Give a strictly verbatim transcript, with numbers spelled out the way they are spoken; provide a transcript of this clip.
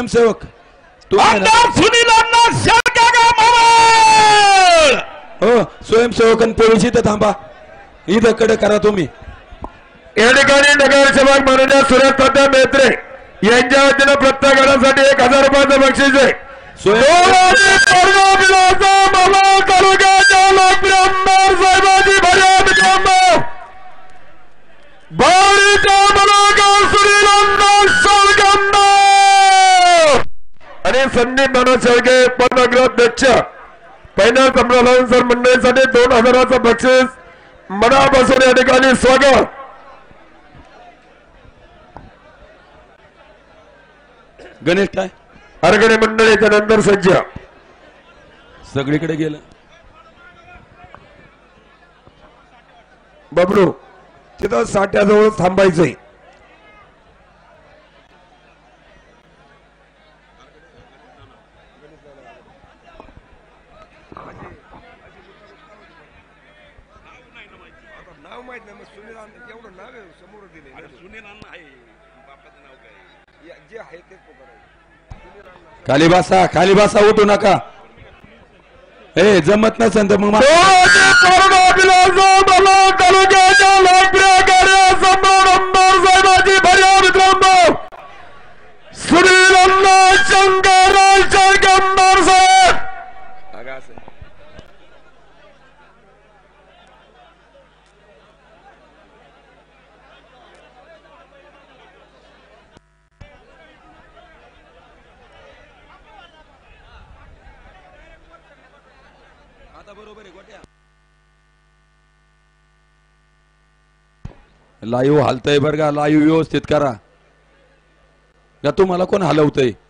स्वयंसेवक आमदार सुनील अण्णा शेळके मावळ. हो स्वयंसेवक पोलीस इथं थांबा, इथं कडे करा तुम्ही. या ठिकाणी नगरसेवक माननीय सुरेश तात्या मेत्रे यांच्या वतीनं प्रत्येक घरासाठी एक हजार रुपयाचं बक्षीस आहे. आणि संदीप नाना शेळके पदग्राध्यक्ष पहिल्या संभ्रमण मंडळीसाठी दोन हजाराचं बक्षीस मनापासून या ठिकाणी स्वागत. गणेश काय अर्गणे मंडळीच्या नंतर सज्ज सगळीकडे गेलं. बबलू तिथं साठ्याजवळ थांबायचंय. नाव माहित नाही मग सुनील एवढं नाव आहे समोर दिले. सुनील अण्णा आहे बापाचं नाव काय जे आहे तेच पुकारायचं. खाली बसा, खाली बसा, उठू नका. ए जमत नसेल तर मग सुनील अण्णा शंकर शंकर साहेब लाईव्ह हलतय बरं का, लाईव्ह व्यवस्थित करा. का तुम्हाला कोण हलवतय?